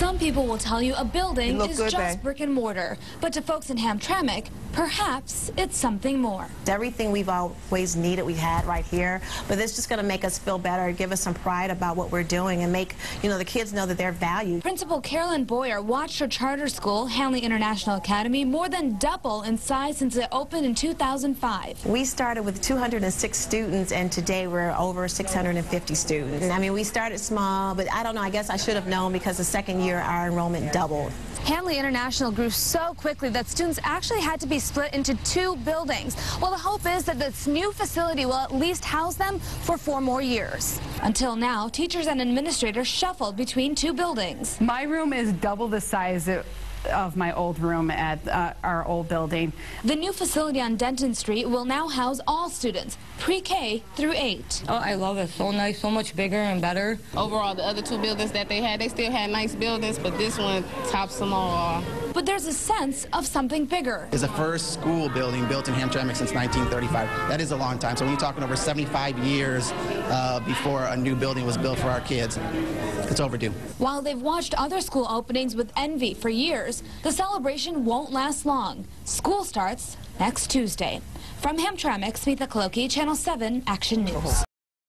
Some people will tell you a building is good, just babe. brick and mortar, but to folks in Hamtramck, perhaps it's something more. Everything we've always needed, we had right here, but it's just going to make us feel better, give us some pride about what we're doing, and make, the kids know that they're valued. Principal Carolyn Boyer watched her charter school, Hanley International Academy, more than double in size since it opened in 2005. We started with 206 students, and today we're over 650 students. I mean, we started small, but I don't know, I guess I should have known because the second year our enrollment doubled. Hanley International grew so quickly that students actually had to be split into 2 buildings. Well, the hope is that this new facility will at least house them for 4 more years. Until now, teachers and administrators shuffled between 2 buildings. My room is double the size of my old room at our old building. The new facility on Denton Street will now house all students, pre-K through 8. Oh, I love it. So nice, so much bigger and better. Overall, the other 2 buildings that they still had nice buildings, but this one tops them all. But there's a sense of something bigger. It's the first school building built in Hamtramck since 1935. That is a long time. So when you're talking over 75 years before a new building was built for our kids, it's overdue. While they've watched other school openings with envy for years, the celebration won't last long. School starts next Tuesday. From Hamtramck, Smitha Kaloki, Channel 7 Action News.